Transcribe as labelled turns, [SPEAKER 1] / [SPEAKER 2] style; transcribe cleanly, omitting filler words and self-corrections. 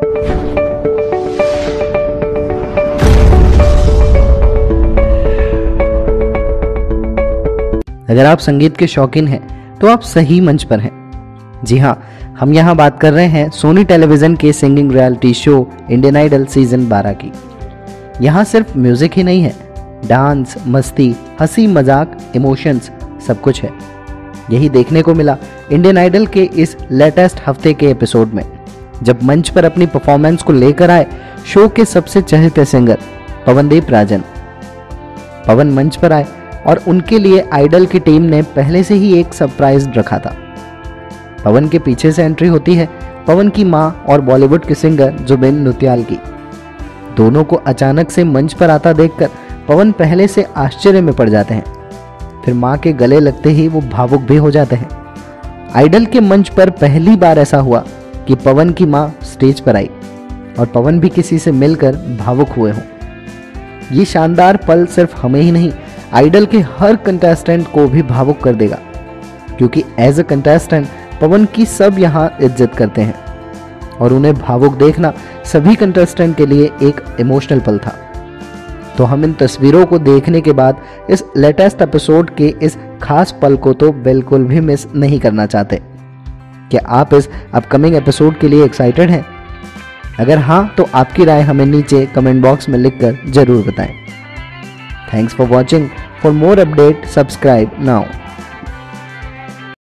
[SPEAKER 1] अगर आप संगीत के शौकीन हैं तो आप सही मंच पर हैं। जी हाँ, हम यहाँ बात कर रहे हैं सोनी टेलीविजन के singing reality show Indian Idol season 12 की। यहाँ सिर्फ म्यूजिक ही नहीं है, डांस, मस्ती, हंसी मजाक, इमोशंस सब कुछ है। यही देखने को मिला इंडियन आइडल के इस लेटेस्ट हफ्ते के एपिसोड में, जब मंच पर अपनी परफॉर्मेंस को लेकर आए शो के सबसे चहेते सिंगर पवनदीप राजन। पवन मंच पर आए और उनके लिए आइडल की टीम ने पहले से ही एक सरप्राइज रखा था। पवन के पीछे से एंट्री होती है पवन की मां और बॉलीवुड के सिंगर जुबिन नौटियाल की। दोनों को अचानक से मंच पर आता देखकर पवन पहले से आश्चर्य में पड़ जाते हैं, फिर मां के गले लगते ही वो भावुक भी हो जाते हैं। आइडल के मंच पर पहली बार ऐसा हुआ कि पवन की मां स्टेज पर आई और पवन भी किसी से मिलकर भावुक हुए हों। ये शानदार पल सिर्फ हमें ही नहीं, आइडल के हर कंटेस्टेंट को भी भावुक कर देगा, क्योंकि एज अ कंटेस्टेंट पवन की सब यहाँ इज्जत करते हैं और उन्हें भावुक देखना सभी कंटेस्टेंट के लिए एक इमोशनल पल था। तो हम इन तस्वीरों को देखने के बाद इस लेटेस्ट एपिसोड के इस खास पल को तो बिल्कुल भी मिस नहीं करना चाहते। क्या आप इस अपकमिंग एपिसोड के लिए एक्साइटेड हैं? अगर हाँ, तो आपकी राय हमें नीचे कमेंट बॉक्स में लिखकर जरूर बताएं। Thanks for watching. For more update, subscribe now.